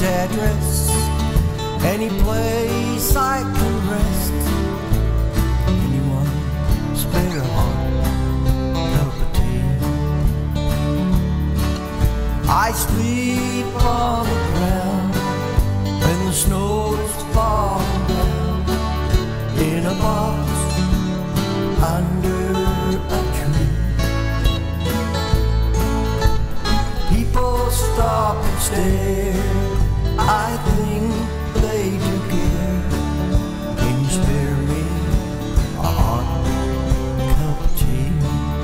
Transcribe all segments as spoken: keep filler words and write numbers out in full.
address, any place I can rest. Anyone spare a hot cup of tea? I sleep on the ground when the snow is falling down, in a box under a tree. People stop and stare, I think they do care. Can you spare me a hot cup of tea?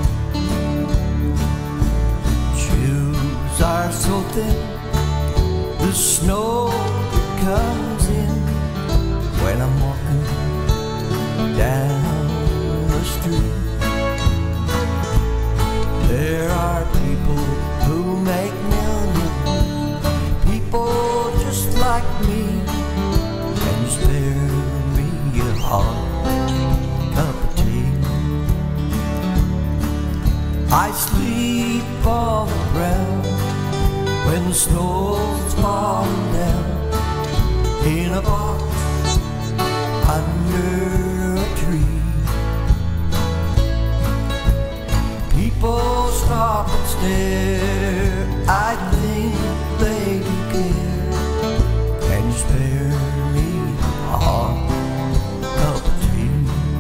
Shoes are so thin, the snow comes in when I'm walking down the street. There are people who make millions, people just like me. Can you spare me a hot cup of tea? I sleep on the ground when the snow's falling down, in a box under a tree. People stop and stare, I think they do care. Can you spare me a hot cup of tea?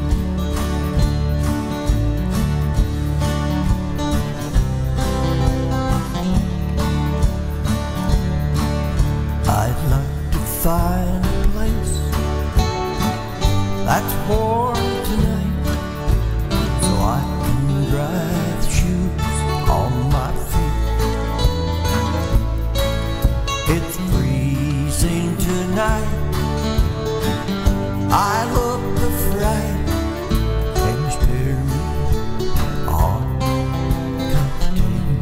I'd like to find a place that's warm tonight, so I can dry the shoes on my feet. It's freezing tonight, I look a fright. Can you spare me a hot cup of tea?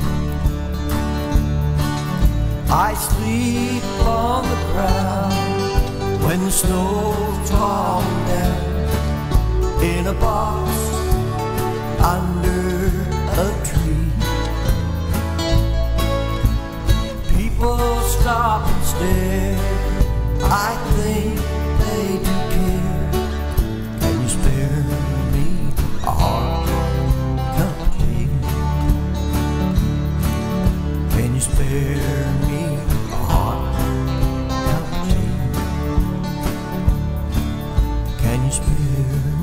I sleep on the ground when the snow's falling down, in a box under a tree. People stop and stare, I think they do care. Can you spare me a hot cup of tea? Can you spare me a hot cup of tea? Can you spare